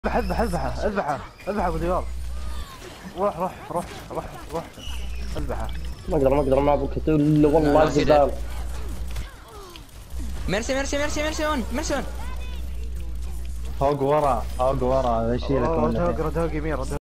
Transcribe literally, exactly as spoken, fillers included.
اذبح اذبحه اذبحه اذبحه ابو ديار. روح روح روح روح روح اذبحه. ما اقدر ما اقدر ما ابوك تقول والله قدام. ميرسي ميرسي ميرسي ميرسي هون ميرسي هون. فوق ورا فوق ورا اشيلك. رجوق رجوق يمين رجوق.